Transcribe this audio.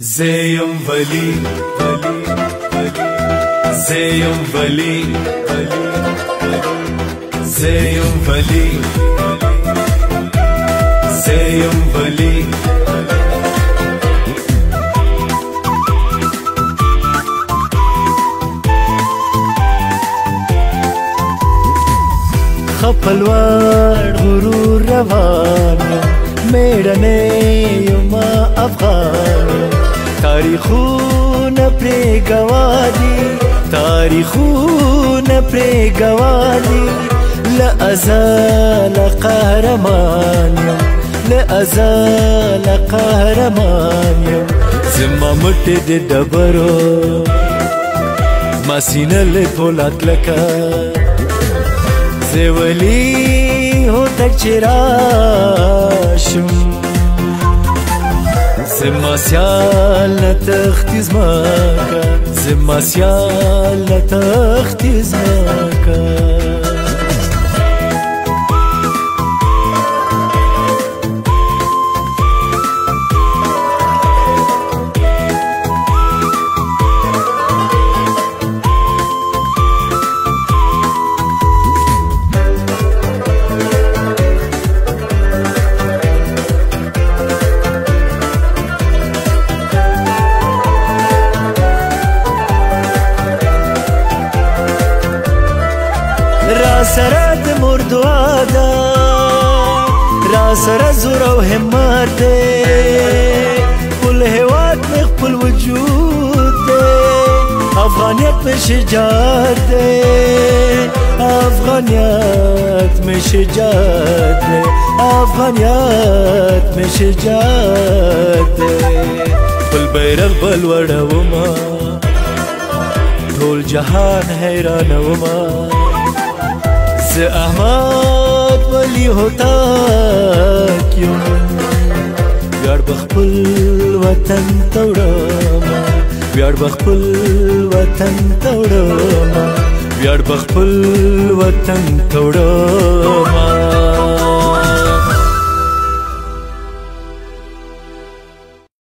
زیم ولی زیم ولی زیم ولی زیم ولی خپلوار غرور روان میړنه یما افغان تاریخونه پرې گوادي تاریخونه پرې گوادي لأزال قهرمان یم لأزال قهرمان یم زما مټې د ډبرو ما سینه له پولاد لکه زه ولی هوتک چې راشم زما سیال نه تختی زما که زما سیال نه تختی زما که را سره د مور دعا ده را سره زور او همت دی خپل هیواد مې خپل وجود دی افغانیت مې شجاعت دی افغانیت مې شجاعت دی افغانیت مې شجاعت دی خپل بیرغ بل وړومه ټول جهان حیرانومه زه احمد ولی هوتک یم ویاړ به خپل وطن ته وړمه ویاړ به خپل وطن ته وړمه ویاړ به خپل وطن ته وړمه